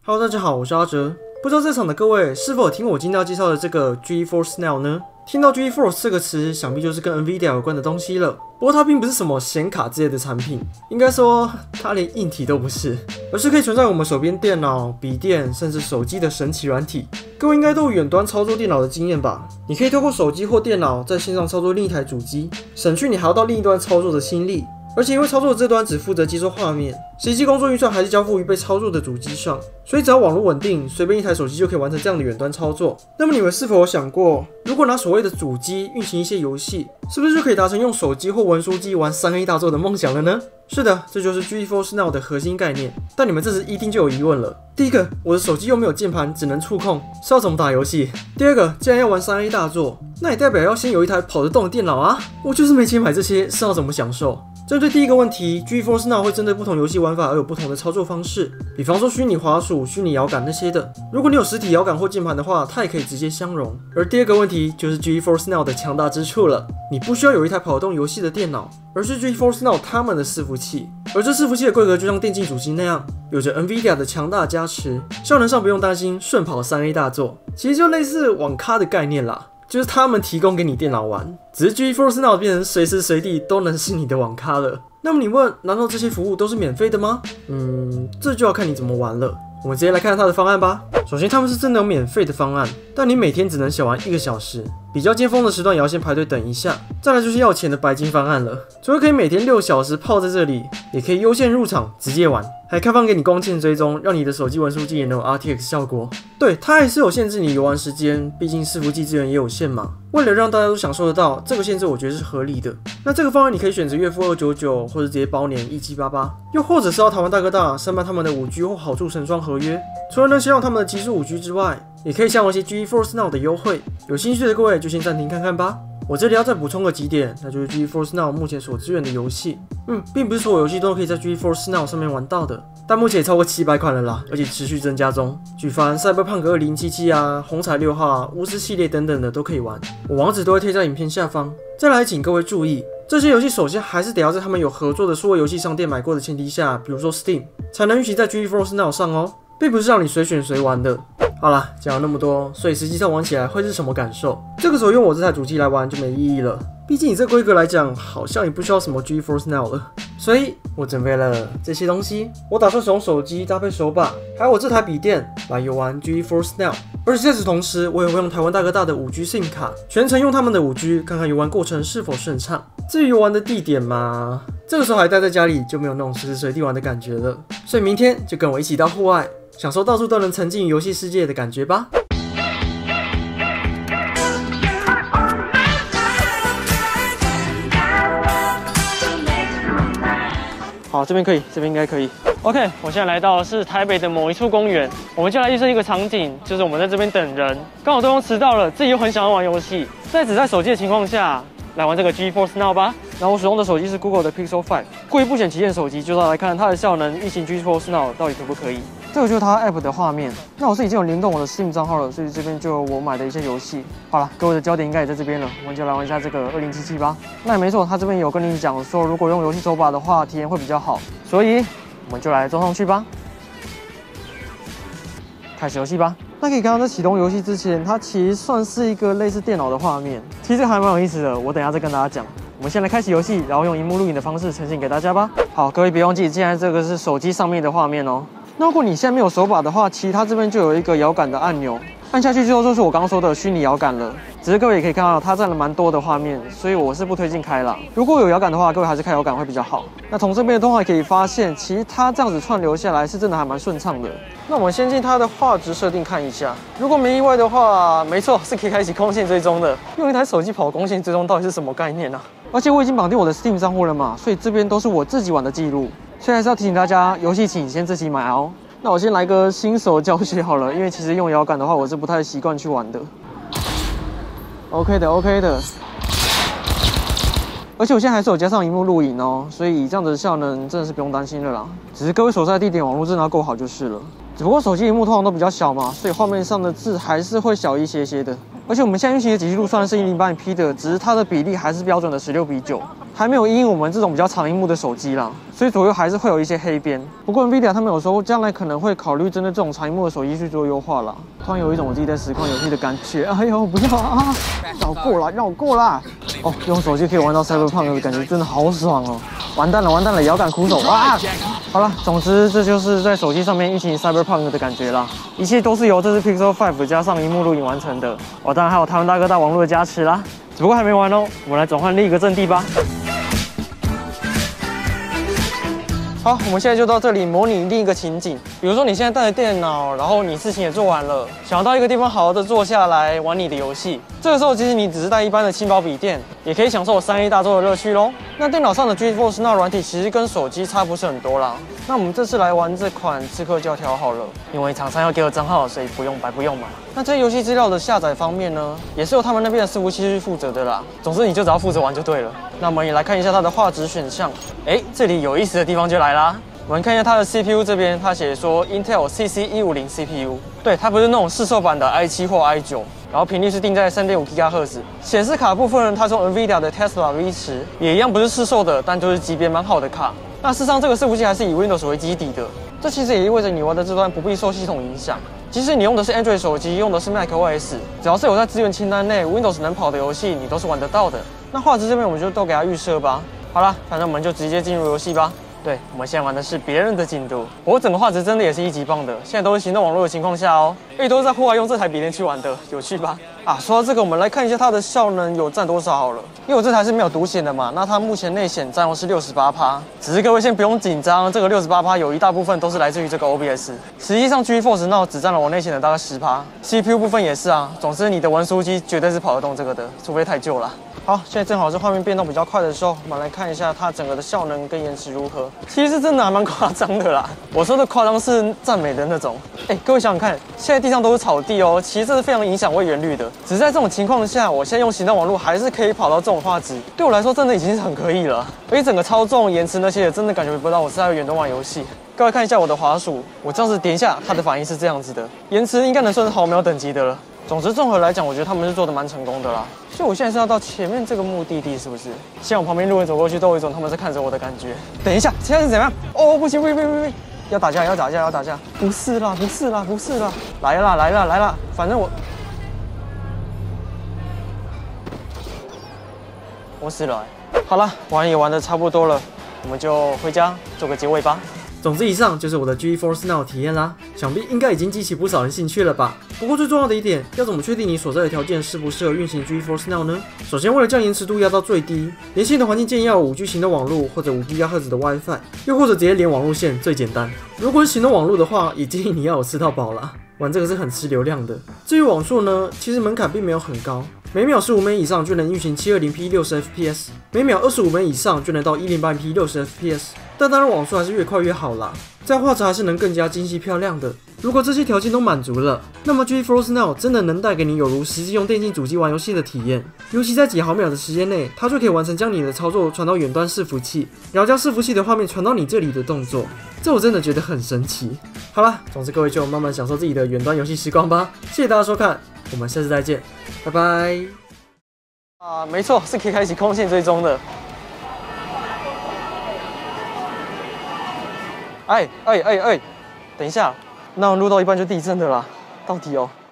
Hello， 大家好，我是阿哲。不知道在场的各位是否有听我今天要介绍的这个 GeForce Now 呢？听到 GeForce 这个词，想必就是跟 NVIDIA 有关的东西了。不过它并不是什么显卡之类的产品，应该说它连硬体都不是，而是可以存在我们手边电脑、笔电甚至手机的神奇软体。各位应该都有远端操作电脑的经验吧？你可以透过手机或电脑在线上操作另一台主机，省去你还要到另一端操作的心力。而且因为操作的这端只负责接收画面，实际工作运算还是交付于被操作的主机上，所以只要网络稳定，随便一台手机就可以完成这样的远端操作。那么你们是否有想过，如果拿所谓的主机运行一些游戏，是不是就可以达成用手机或文书机玩3A 大作的梦想了呢？是的，这就是 GeForce Now 的核心概念。但你们这时一定就有疑问了：第一个，我的手机又没有键盘，只能触控，是要怎么打游戏？第二个，既然要玩3A 大作，那也代表要先有一台跑得动的电脑啊！我就是没钱买这些，是要怎么享受？针对第一个问题 ，GeForce Now 会针对不同游戏玩法而有不同的操作方式，比方说虚拟滑鼠、虚拟摇杆那些的。如果你有实体摇杆或键盘的话，它也可以直接相容。而第二个问题就是 GeForce Now 的强大之处了，你不需要有一台跑得动游戏的电脑，而是 GeForce Now 他们的伺服器。而这伺服器的规格就像电竞主机那样，有着 NVIDIA 的强大加持，效能上不用担心顺跑3A 大作，其实就类似网咖的概念啦。就是他们提供给你电脑玩，只是 GeForce Now 变成随时随地都能是你的网咖了。那么你问，难道这些服务都是免费的吗？这就要看你怎么玩了。我们直接来看它的方案吧。首先，他们是真的有免费的方案，但你每天只能小玩1个小时，比较尖峰的时段也要先排队等一下。再来就是要钱的白金方案了，除了可以每天6小时泡在这里，也可以优先入场直接玩，还开放给你光线追踪，让你的手机文书机也能有 RTX 效果。对，它还是有限制你游玩时间，毕竟伺服器资源也有限嘛。为了让大家都享受得到，这个限制我觉得是合理的。那这个方案你可以选择月付299，或者直接包年1788，又或者是到台湾大哥大申办他们的5G 或好处成双合约。除了能享有他们的极速5G 之外，也可以享有一些 GeForce Now 的优惠。有兴趣的各位就先暂停看看吧。我这里要再补充个几点，那就是 GeForce Now 目前所支援的游戏。并不是所有游戏都可以在 GeForce Now 上面玩到的，但目前也超过700款了啦，而且持续增加中。举凡 Cyberpunk 2077啊、红彩6号啊、巫师系列等等的都可以玩，我网址都会贴在影片下方。再来，请各位注意，这些游戏首先还是得要在他们有合作的数位游戏商店买过的前提下，比如说 Steam， 才能允许在 GeForce Now 上哦，并不是让你随选随玩的。好啦，讲了那么多，所以实际上玩起来会是什么感受？这个时候用我这台主机来玩就没意义了，毕竟以这规格来讲，好像也不需要什么 GeForce Now 了。所以我准备了这些东西，我打算使用手机搭配手把，还有我这台笔电来游玩 GeForce Now。而且在此同时，我也会用台湾大哥大的5G SIM 卡，全程用他们的5G， 看看游玩过程是否顺畅。至于游玩的地点嘛，这个时候还待在家里，就没有那种随时随地玩的感觉了。所以明天就跟我一起到户外，享受到处都能沉浸于游戏世界的感觉吧。好，这边可以，这边应该可以。OK， 我现在来到的是台北的某一处公园，我们就来预设一个场景，就是我们在这边等人，刚好对方迟到了，自己又很想要玩游戏，在只在手机的情况下，来玩这个 GeForce Now 吧。然后我使用的手机是 Google 的 Pixel 5，故意不选旗舰手机，就是要来看它的效能运行 GeForce Now 到底可不可以。这个就是它 App 的画面。那我是已经有联动我的 Steam 账号了，所以这边就有我买的一些游戏。好了，各位的焦点应该也在这边了，我们就来玩一下这个2077吧。那也没错，它这边有跟你讲说，如果用游戏手把的话，体验会比较好。所以我们就来装上去吧，开始游戏吧。那可以看到，在启动游戏之前，它其实算是一个类似电脑的画面，其实还蛮有意思的。我等一下再跟大家讲。我们先来开启游戏，然后用萤幕录影的方式呈现给大家吧。好，各位别忘记，现在这个是手机上面的画面哦。那如果你现在没有手把的话，其实它这边就有一个摇杆的按钮，按下去之后就是我刚刚说的虚拟摇杆了。只是各位也可以看到，它占了蛮多的画面，所以我是不推荐开啦。如果有摇杆的话，各位还是开摇杆会比较好。那从这边的动画也可以发现，其实它这样子串流下来是真的还蛮顺畅的。那我们先进它的画质设定看一下，如果没意外的话，没错，是可以开启光线追踪的。用一台手机跑光线追踪到底是什么概念啊？而且我已经绑定我的 Steam 账户了嘛，所以这边都是我自己玩的记录。所以还是要提醒大家，游戏请先自己买哦。那我先来个新手教学好了，因为其实用摇杆的话，我是不太习惯去玩的。OK 的 ，OK 的。而且我现在还是有加上萤幕录影哦，所以这样子的效能真的是不用担心了啦。只是各位所在的地点网络真的要够好就是了。只不过手机萤幕通常都比较小嘛，所以画面上的字还是会小一些的。而且我们现在运行的解析度虽然是1080p 的，只是它的比例还是标准的16:9。 还没有因应我们这种比较长萤幕的手机啦，所以左右还是会有一些黑边。不过 NVIDIA 他们有说将来可能会考虑针对这种长萤幕的手机去做优化啦。突然有一种我自己在实况游戏的感觉，哎呦不要啊！让我过啦，让我过啦！哦，用手机可以玩到 Cyberpunk 的感觉真的好爽哦！完蛋了，完蛋了，遥感苦手啊！好了，总之这就是在手机上面运行 Cyberpunk 的感觉啦。一切都是由这支 Pixel 5加上萤幕录影完成的。哦，当然还有台湾大哥大网络的加持啦。只不过还没完哦，我们来转换另一个阵地吧。好，我们现在就到这里模拟另一个情景，比如说你现在带着电脑，然后你事情也做完了，想要到一个地方好好的坐下来玩你的游戏。这个时候，其实你只是带一般的轻薄笔电，也可以享受3A 大作的乐趣咯。那电脑上的 GeForce Now 软体其实跟手机差不是很多啦。那我们这次来玩这款《刺客教条》好了，因为厂商要给我账号，所以不用白不用嘛。那这些游戏资料的下载方面呢，也是由他们那边的伺服器去负责的啦。总之你就只要负责玩就对了。那我们也来看一下它的画质选项。这里有意思的地方就来啦。我们看一下它的 CPU 这边，它写说 Intel CC150 CPU， 对，它不是那种市售版的 i7 或 i9， 然后频率是定在 3.5 GHz。显示卡部分呢，它是用 NVIDIA 的 Tesla V10，也一样不是市售的，但就是级别蛮好的卡。那事实上这个伺服器还是以 Windows 为基底的，这其实也意味着你玩的这端不必受系统影响。即使你用的是 Android 手机，用的是 macOS， 只要是有在资源清单内 Windows 能跑的游戏，你都是玩得到的。那画质这边我们就都给它预设吧。好啦，反正我们就直接进入游戏吧。对，我们现在玩的是别人的进度，不过整个画质真的也是一级棒的。现在都是行动网络的情况下哦，都是在户外用这台笔电去玩的，有趣吧？啊，说到这个，我们来看一下它的效能有占多少好了。因为我这台是没有独显的嘛，那它目前内显占用是68%，只是各位先不用紧张，这个68%有一大部分都是来自于这个 OBS， 实际上 GeForce Now 只占了我内显的大概10%，CPU 部分也是啊。总之你的文书机绝对是跑得动这个的，除非太旧了。好，现在正好是画面变动比较快的时候，我们来看一下它整个的效能跟延迟如何。其实真的还蛮夸张的啦，我说的夸张是赞美的那种。各位想想看，现在地上都是草地哦，其实这是非常影响位元率的。只是在这种情况下，我现在用行动网络还是可以跑到这种画质，对我来说真的已经是很可以了。而且整个操纵、延迟那些也真的感觉不到我是在远端玩游戏。各位看一下我的滑鼠，我这样子点一下，它的反应是这样子的，延迟应该能算是毫秒等级的了。总之，综合来讲，我觉得他们是做的蛮成功的啦。所以我现在是要到前面这个目的地，是不是？现在我旁边路人走过去，都有一种他们在看着我的感觉。等一下，现在是怎样？哦，不行，不，要打架，要打架，要打架！不是啦，不是啦，不是啦！来啦，来啦，来啦！反正我死了好了，玩也玩的差不多了，我们就回家做个结尾吧。总之，以上就是我的 GeForce Now 体验啦，想必应该已经激起不少人兴趣了吧？不过最重要的一点，要怎么确定你所在的条件适不适合运行 GeForce Now 呢？首先，为了将延迟度压到最低，连线的环境建议要有5G 行动网络或者5 GHz 的 WiFi， 又或者直接连网路线最简单。如果是行动网络的话，也建议你要有吃到饱啦。玩这个是很吃流量的。至于网速呢，其实门槛并没有很高，每秒15枚以上就能运行 720p 60 fps， 每秒25枚以上就能到 1080p 60 fps。但当然网速还是越快越好啦，这样画质还是能更加精细漂亮的。如果这些条件都满足了，那么 GeForce Now 真的能带给你有如实际用电竞主机玩游戏的体验。尤其在几毫秒的时间内，它就可以完成将你的操作传到远端伺服器，然后将伺服器的画面传到你这里的动作，这我真的觉得很神奇。好啦，总之各位就慢慢享受自己的远端游戏时光吧。谢谢大家收看，我们下次再见，拜拜。没错，是可以开启空线追踪的。等一下，那录到一半就地震的啦，到底哦。